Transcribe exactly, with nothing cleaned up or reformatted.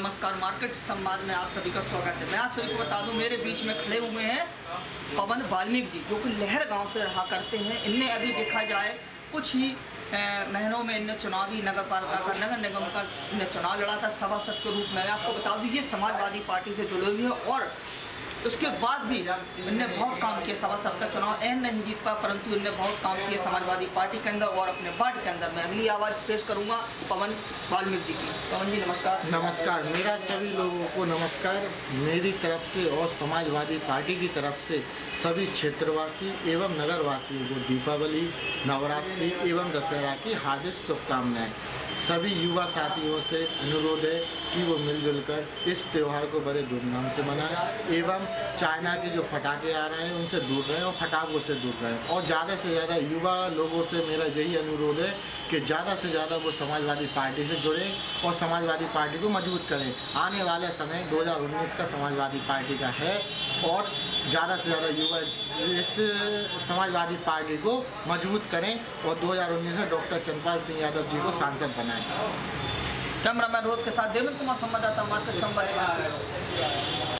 नमस्कार। मार्केट संवाद में आप सभी का स्वागत है। मैं आप सभी को बता दूं, मेरे बीच में खड़े हुए हैं पवन वाल्मीकि जी, जो कि लहर गांव से रहा करते हैं। इनने अभी देखा जाए कुछ ही महीनों में इनने चुनावी नगर पालिका का नगर निगम का इनने चुनाव लड़ा था सभासद के रूप में। आपको बता दूं, ये समाजवादी पार्टी से जुड़े हुए हैं और उसके बाद भी इनने बहुत काम किया। सभासद का चुनाव एन नहीं जीत पाया, परंतु इनने बहुत काम किया समाजवादी पार्टी के अंदर और अपने वार्ड के अंदर। मैं अगली आवाज़ पेश करूंगा पवन वाल्मीकि जी की। पवन जी नमस्कार। नमस्कार। मेरा सभी लोगों को नमस्कार मेरी तरफ से और समाजवादी पार्टी की तरफ से सभी क्षेत्रवासी एवं नगरवासियों को दीपावली, नवरात्रि एवं दशहरा की हार्दिक शुभकामनाएं। सभी युवा साथियों से अनुरोध है कि वो मिलजुल कर इस त्यौहार को बड़े धूमधाम से मनाएं एवं चाइना के जो फटाके आ रहे हैं उनसे दूर रहें और फटाकों से दूर रहें। और ज़्यादा से ज़्यादा युवा लोगों से मेरा यही अनुरोध है कि ज़्यादा से ज़्यादा वो समाजवादी पार्टी से जुड़ें और समाजवादी पार्टी को मजबूत करें। आने वाले समय दो हज़ार उन्नीस का समाजवादी पार्टी का है और ज़्यादा से ज़्यादा युवा इस समाजवादी पार्टी को मजबूत करें और दो हज़ार उन्नीस में डॉक्टर चंद्रपाल सिंह यादव जी को सांसद बनाएं। कैमरामैन रोहित के साथ देवेंद्र कुमार, संवाददाता मार्केट संवाद।